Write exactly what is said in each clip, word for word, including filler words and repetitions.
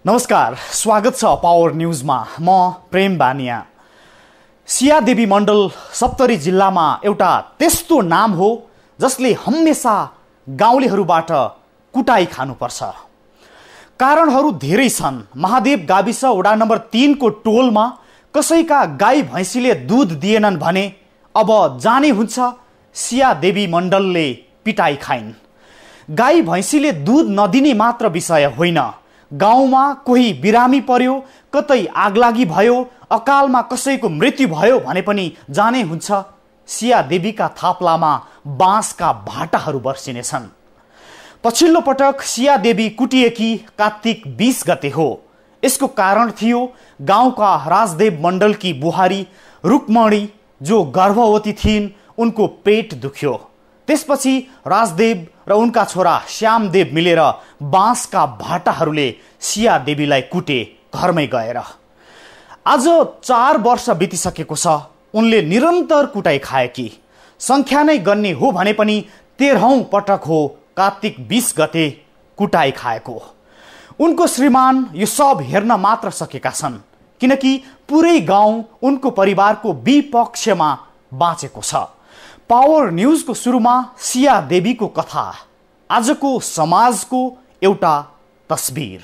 नमस्कार, स्वागत छ पावर न्यूजमा। म प्रेम बानिया। सिया देवी मण्डल सप्तरी जिल्लामा एउटा त्यस्तो नाम हो जसले हमेशा गाउँलेहरूबाट कुटाई खानुपर्छ। कारणहरू धेरै छन्। महादेव गाविस वडा नम्बर तीन को टोलमा कसैका गाई भैँसीले दूध दिएनन् भने अब जाने हुन्छ सिया देवी मण्डलले पिटाई खाइन्। गाई भैँसीले दूध नदिने मात्र विषय होइन, गाउँमा कोही बिरामी पर्यो, कतै आगलागी भयो, अकालमा कसैको मृत्यु भयो भने पनि जाने हुन्छ सिया देवीका थाप्लामा बाँसका भाटाहरू बर्सिनेछन्। पछिल्लो पटक सिया देवी कुटिएकी कार्तिक बीस गते हो। यसको कारण थियो गाउँका राजदेव मण्डलकी बुहारी रुक्मणी जो गर्भवती थिइन्, उनको पेट दुख्यो। त्यसपछि राजदेव र उनका छोरा श्यामदेव मिलेर बाँसका भाटाहरूले सिया देवीलाई कुटे घरमै गएर। आज चार वर्ष बितिसकेको छ, उनले निरन्तर कुटाई खाएकी। संख्या नै गन्ने हो भने पनि तेह्रौं पटक हो कार्तिक बीस गते कुटाई खाएको। उनको श्रीमान यो सब हेर्न मात्र सकेका छन्, किनकि पुरै गाउँ उनको परिवारको विपक्षमा बाँचेको छ। पावर न्यूजको सुरुमा सिया देवीको कथा, आजको समाजको एउटा तस्बिर।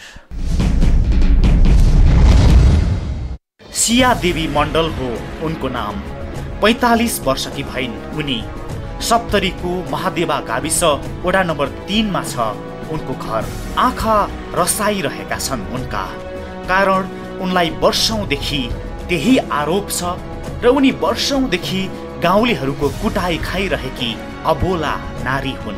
सिया देवी मण्डल हो उनको नाम। पैंतालीस वर्षकी भइन् उनी। सप्तरीको महादेवा गाविस वडा नम्बर तीनमा छ उनको घर। आँखा रसाइरहेका छन् उनका, कारण उनलाई वर्षौंदेखि त्यही आरोप छ र उनी वर्षौंदेखि गाउँलेहरूको कुटाई खाइरहेकी अबोला नारी हुन्।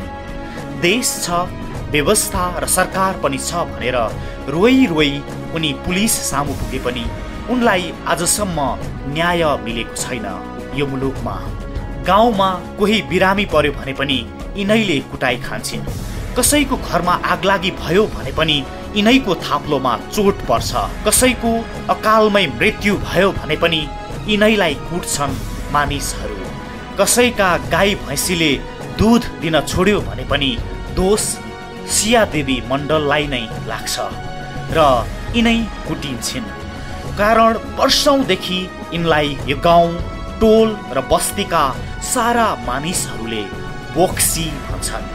देश छ, व्यवस्था र सरकार पनि छ भनेर रोई रोई उनी पुलिस सामु पुगे पनि उनलाई आजसम्म न्याय मिलेको छैन। यो मुलुकमा गाउँमा कोही बिरामी पर्यो भने पनि यिनैले कुटाई खान्छन्। कसैको घरमा आगलागी भयो भने पनि यिनैको थाप्लोमा चोट पर्छ। कसैको अकालमै मृत्यु भयो भने पनि यिनैलाई कुट्छन् मानिसहरू। कसैका गाई भैँसीले दूध दिन छोड्यो भने पनि दोष सिया देवी मण्डललाई नै लाग्छ र यिनै कुटिन्छन्। कारण वर्षौंदेखि यिनलाई यो गाउँ, टोल र बस्तीका सारा मानिसहरूले बोक्सी भन्छन्।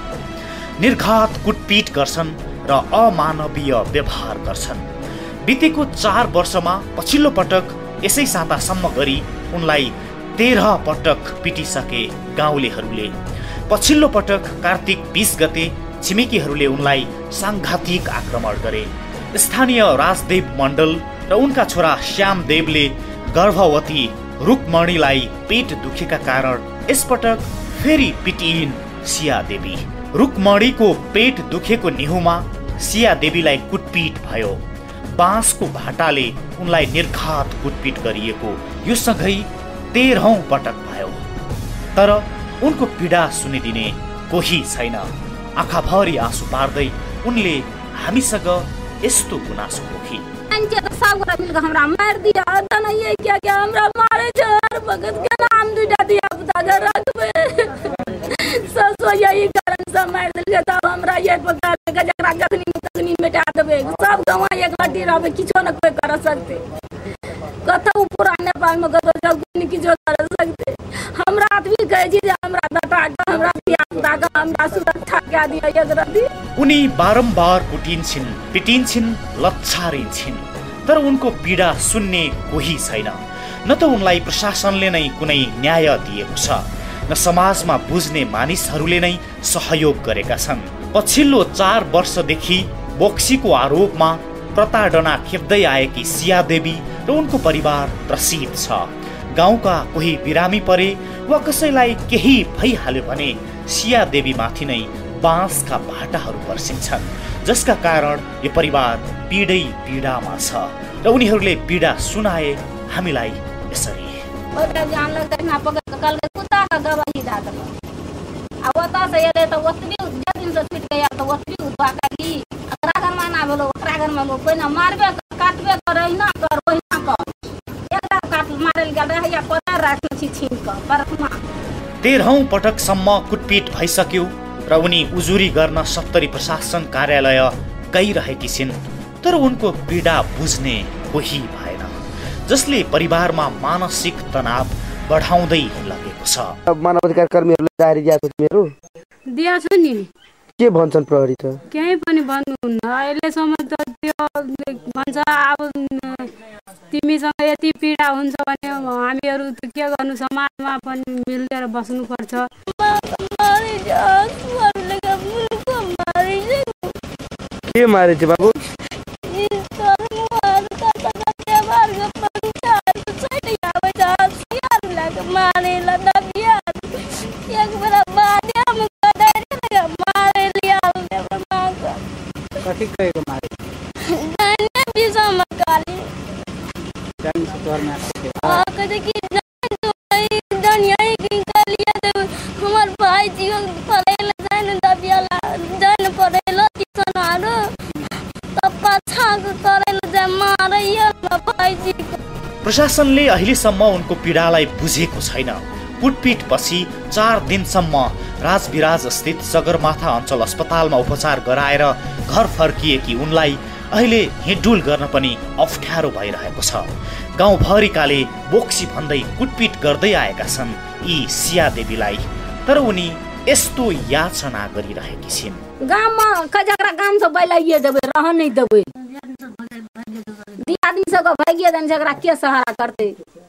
निर्घात कुटपिट गर्छन् र अमानवीय व्यवहार गर्छन्। बितेको चार वर्षमा पछिल्लो पटक यसै सातासम्म गरी उनलाई तेह्र पटक पिटिसके गाउँलेहरूले। पछिल्लो पटक कार्तिक बीस गते छिमेकीहरूले उनलाई साङ्घातिक आक्रमण गरे। स्थानीय राजदेव मण्डल र उनका छोरा श्यामदेवले गर्भवती रुक्मणीलाई पेट दुखेका कारण यसपटक फेरि पिटिइन् सिया देवी। रुक्मणीको पेट दुखेको निहुमा सिया देवीलाई कुटपिट भयो। बाँसको भाटाले उनलाई निर्घात कुटपिट गरिएको यो सँगै तेह्रौं पटक भयो। तर उनको पीडा सुनिदिने कोही छैन। आँखाभरि आँसु पार्दै उनले हामीसँग यस्तो गुनासो पोखी। हमरा मार दिया त नहीं क्या क्या हमरा मारे जर भगत के नाम दुटा दिया पता घर रखबे ससो यही कारण से मार दिया। तब हमरा ये पकड़ के जकरा जखनी तखनी मिटा देबे। सब गांव एक लड्डी रहबे, किछो न कोई कर सकते। कतौ पूरा नेपाल में कतौ जल्दी किछो कर सकते। हमरा आदमी कहे जे हमरा बेटा के हमरा दिया पता के हमरा सुरक्षा के दिया एक रति। उनी बारम्बार कुटिन्छन्, पिटिन्छन्, लच्छारिन्छन्, तर उनको पीडा सुन्ने कोही छैन। न त उनलाई प्रशासनले नै कुनै न्याय दिएको छ, न समाजमा बुझ्ने मानिसहरूले नै सहयोग गरेका छन्। पछिल्लो चार वर्षदेखि बोक्सीको आरोपमा प्रताडना खेप्दै आएकी सिया देवी र उनको परिवार त्रसित छ। गाउँका कोही बिरामी परे वा कसैलाई केही भइहाल्यो भने सिया देवी माथि नै बाँसका भाटाहरू पर्सिन्छन्, जसका कारण यो परिवार पीडै पीडामा छ र उनीहरूले पीडा सुनाए हामीलाई यसरी। तेह्रौं पटकसम्म कुटपिट भइसक्यो र उनी उजुरी गर्न सप्तरी प्रशासन कार्यालय गइरहेकी छिन्। तर उनको पीडा बुझ्ने कोही भएन, जसले परिवारमा मानसिक तनाव बढाउँदै लगेको छ। मानवाधिकार कर्मीहरूले जारी दिएको छ मेरो दिया छ नि, के भन्छन् प्रहरी त? केही पनि भन्नुहुन्न अहिलेसम्म त। त्यो भन्छ अब तिमीसँग यति पीडा हुन्छ भने हामीहरू त के गर्नु, समाजमा पनि मिलेर बस्नुपर्छ। के मारे थियो बाबु? कति गएको मारे? हमार भाई जीवन पढ़ेला जाने दबियाला जाने पढ़ेला किसनारो तब पाछा करेला जा मारैया भाई जी। प्रशासनले अहिलेसम्म उनको पीडालाई बुझेको छैन। कुटपिटपछि चार दिनसम्म राजविराज स्थित सगरमाथा अञ्चल अस्पतालमा उपचार गराएर घर फर्किएकी उनलाई अहिले हिँडडुल गर्न पनि अप्ठ्यारो भइरहेको छ। गाउँभरिकाले बोक्सी भन्दै कुटपिट गर्दै आएका छन् यी सिया देवीलाई, तर उनी यस्तो याचना गरिरहेकी छिन्। गाउँमा कजकरा काम से बैलाइए देबै, रह नहीं देबै। दियादी सबके भागिए देन जकरा के सहारा करते,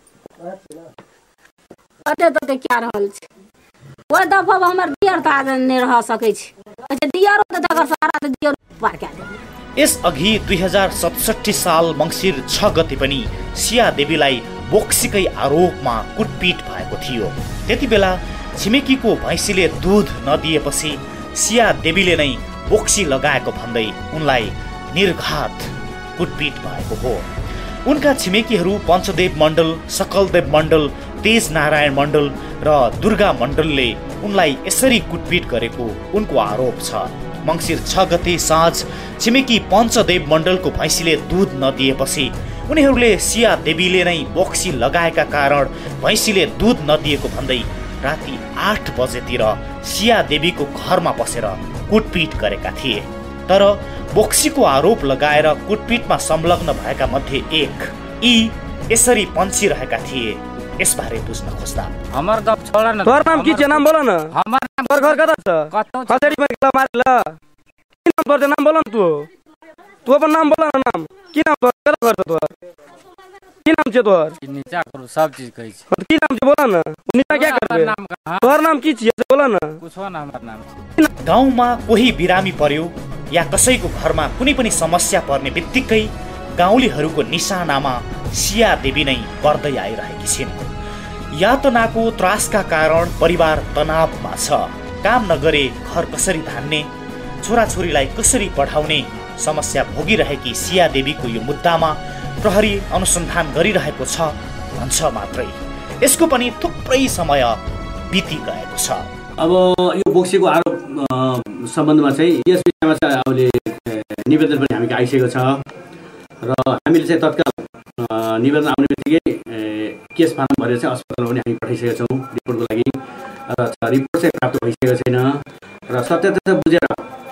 अते तो क्या रहल छै। ओ दफा हमर दियर त आज नहीं रह सकै छै। अच्छा दियरो त जकर सहारा त दियर पार के दे। यस अघि दुई हजार सतसट्ठी साल मंसिर छ गते पनि सिया देवीलाई बोक्सीकै आरोपमा कुटपिट भएको थियो। त्यति बेला छिमेकीको भैँसीले दूध नदिएपछि सिया देवीले नै बोक्सी लगाएको भन्दै उनलाई निर्घात कुटपिट भएको हो। उनका छिमेकीहरू पञ्चदेव मण्डल, सकलदेव मण्डल, तेज नारायण मण्डल र दुर्गा मण्डलले उनलाई यसरी कुटपिट गरेको उनको आरोप छ। मंसिर छ गते साँझ छिमेकी पञ्चदेव मण्डलको भैँसीले दूध नदिएपछि उनीहरूले सिया देवीले नै बोक्सी लगाएका कारण भैँसीले दूध नदिएको भन्दै राति आठ बजेतिर सिया देवीको घरमा पसेर कुटपिट गरेका थिए। तर बोक्सीको आरोप लगाएर कुटपिटमा संलग्न भएका मध्ये एक यी यसरी पन्छिरहेका थिए। यसबारे बुझ्न खोज्दा हमर गप छोड न, तोर नाम की छ? नाम बोल न। हमर नाम तोर घर कता छ? खसेडी में गला मारल। की नाम तोर? नाम बोल न तू। तू अपन नाम बोल न। नाम की? नाम तोर कता घर छ तोर? की नाम छ तोर? नीचा करू सब चीज कहै छी। की नाम छ बोल न। नीचा क्या करबे? तोर नाम की छ बोल न। कुछो न हमर नाम। गाउँमा कोही बिरामी पर्यो या कसैको घरमा कुनै पनि समस्या पर्ने बित्तिकै गाउँलेहरूको निशानामा सिया देवी नै बढ्दै आइरहेकी छिन्। यातनाको त्रासका कारण परिवार तनावमा छ। काम नगरे घर कसरी धान्ने, छोराछोरीलाई कसरी पढाउने समस्या भोगिरहेकी सिया देवीको यो मुद्दामा प्रहरी अनुसन्धान गरिरहेको छ भन्छ मात्रै यसको पनि थुप्रै समय बिति गएको छ। अब यो बोक्सीको आरोप सम्बन्धमा चाहिँ यस विषयमा चाहिँ अहिले निवेदन पनि हामी आइसकेको छ र हामीले चाहिँ तत्काल निवेदन आउने बित्तिकै केस फार्म भरेर चाहिँ अस्पतालमा पनि हामी पठाइसकेका छौँ रिपोर्टको लागि। र रिपोर्ट चाहिँ प्राप्त भइसकेको छैन र सत्यता बुझेर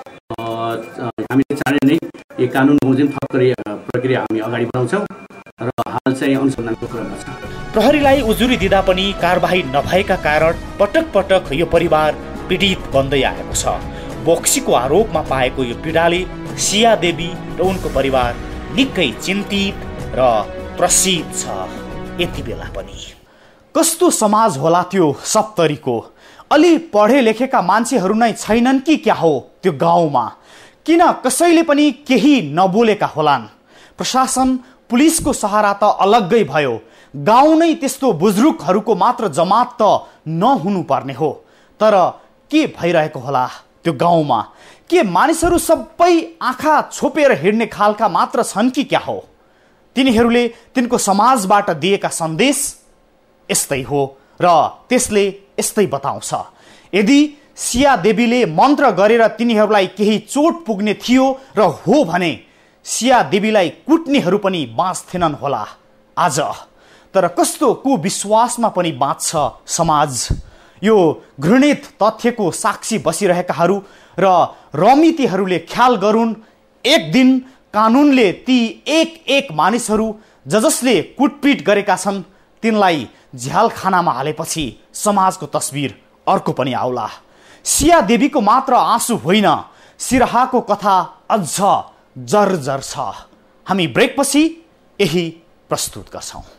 हामीले चाँडै नै यो कानुन बमोजिम थप प्रक्रिया हामी अगाडि बढाउँछौँ र हाल चाहिँ अनुसन्धानको क्रममा छ। प्रहरीलाई उजुरी दिँदा पनि कारबाही नभएका कारण पटक पटक यो परिवार पीडित बन्दै आएको छ। बोक्सीको आरोपमा पाएको यो पीडाले सिया देवी र उनको परिवार निकै चिन्तित र त्रसित छ। यति बेला पनि कस्तो समाज होला त्यो सप्तरीको? अलि पढे लेखेका मान्छेहरू नै छैनन् कि क्या हो त्यो गाउँमा? किन कसैले पनि केही नबोलेका होलान्? प्रशासन पुलिसको सहारा त अलग्गै भयो, गाउँ नै त्यस्तो बुजुर्गहरूको मात्र जमात त नहुनु पर्ने हो। तर के भइरहेको होला त्यो गाउँमा? के मानिसहरू सबै आँखा छोपेर हिँड्ने खालका मात्र छन् कि क्या हो? तिनीहरूले तिनको समाजबाट दिएका सन्देश यस्तै हो र त्यसले यस्तै बताउँछ। यदि सिया देवीले मन्त्र गरेर तिनीहरूलाई केही चोट पुग्ने थियो र हो भने सिया देवीलाई कुट्नेहरू पनि बाँच्थेनन् होला आज। तर कस्तो कुविश्वासमा पनि बाँच्छ समाज। यो घृणित तथ्यको साक्षी बसिरहेकाहरू र रमितीहरूले ख्याल गरून्, एक दिन कानुनले ती एक एक मानिसहरू ज जसले कुटपिट गरेका छन् तिनलाई झ्यालखानामा हालेपछि समाजको तस्बिर अर्को पनि आउला। सिया देवीको मात्र आँसु होइन, सिराहाको कथा अझ जर्जर छ। हामी ब्रेकपछि यही प्रस्तुत गर्छौं।